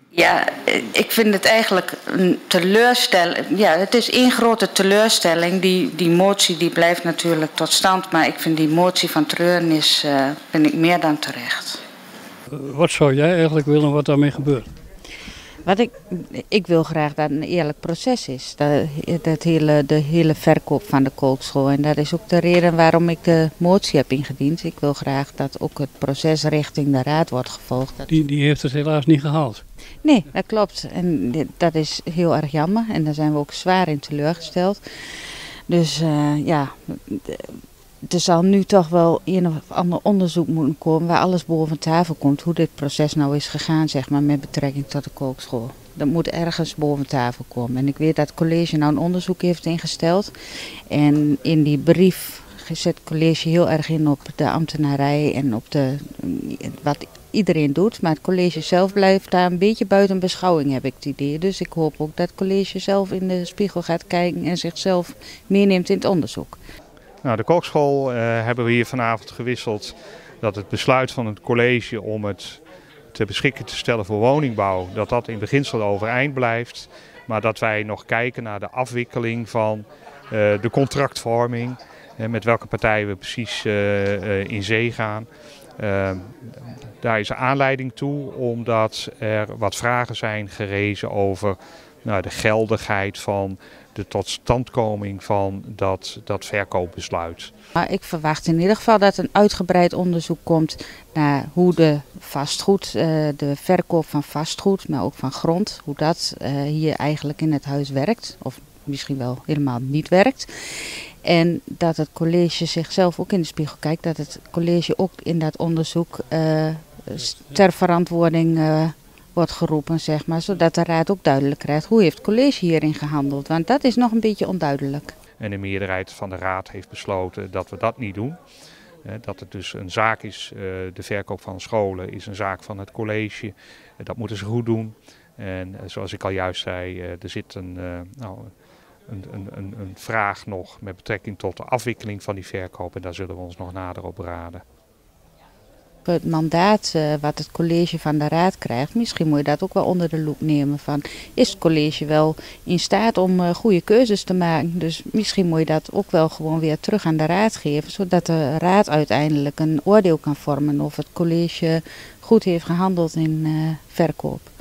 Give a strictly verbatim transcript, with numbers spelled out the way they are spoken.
Ja, ik vind het eigenlijk een teleurstelling. Ja, het is één grote teleurstelling. Die, die motie die blijft natuurlijk tot stand, maar ik vind die motie van treurnis uh, vind ik meer dan terecht. Wat zou jij eigenlijk willen wat daarmee gebeurt? Wat ik, ik wil graag dat het een eerlijk proces is. Dat, dat hele, de hele verkoop van de kookschool. En dat is ook de reden waarom ik de motie heb ingediend. Ik wil graag dat ook het proces richting de raad wordt gevolgd. Die, die heeft het helaas niet gehaald. Nee, dat klopt. En dat is heel erg jammer. En daar zijn we ook zwaar in teleurgesteld. Dus uh, ja... De, Er zal nu toch wel een of ander onderzoek moeten komen waar alles boven tafel komt. Hoe dit proces nou is gegaan, zeg maar, met betrekking tot de kookschool. Dat moet ergens boven tafel komen. En ik weet dat het college nou een onderzoek heeft ingesteld. En in die brief zet het college heel erg in op de ambtenarij en op de, wat iedereen doet. Maar het college zelf blijft daar een beetje buiten beschouwing, heb ik het idee. Dus ik hoop ook dat het college zelf in de spiegel gaat kijken en zichzelf meeneemt in het onderzoek. Nou, de kookschool uh, hebben we hier vanavond gewisseld dat het besluit van het college om het te beschikken te stellen voor woningbouw, dat dat in beginsel overeind blijft. Maar dat wij nog kijken naar de afwikkeling van uh, de contractvorming, uh, met welke partijen we precies uh, uh, in zee gaan. Uh, daar is aanleiding toe omdat er wat vragen zijn gerezen over nou, de geldigheid van de totstandkoming van dat, dat verkoopbesluit. Maar ik verwacht in ieder geval dat een uitgebreid onderzoek komt naar hoe de vastgoed, de verkoop van vastgoed, maar ook van grond, hoe dat hier eigenlijk in het huis werkt. Of misschien wel helemaal niet werkt. En dat het college zichzelf ook in de spiegel kijkt, dat het college ook in dat onderzoek uh, ter verantwoording uh, wordt geroepen, zeg maar, zodat de raad ook duidelijk krijgt hoe heeft het college hierin gehandeld. Want dat is nog een beetje onduidelijk. En de meerderheid van de raad heeft besloten dat we dat niet doen. Dat het dus een zaak is, de verkoop van scholen is een zaak van het college. Dat moeten ze goed doen. En zoals ik al juist zei, er zit een, nou, een, een, een, een vraag nog met betrekking tot de afwikkeling van die verkoop. En daar zullen we ons nog nader op beraden. Het mandaat uh, wat het college van de raad krijgt, misschien moet je dat ook wel onder de loep nemen. Van, is het college wel in staat om uh, goede keuzes te maken? Dus misschien moet je dat ook wel gewoon weer terug aan de raad geven, zodat de raad uiteindelijk een oordeel kan vormen of het college goed heeft gehandeld in uh, verkoop.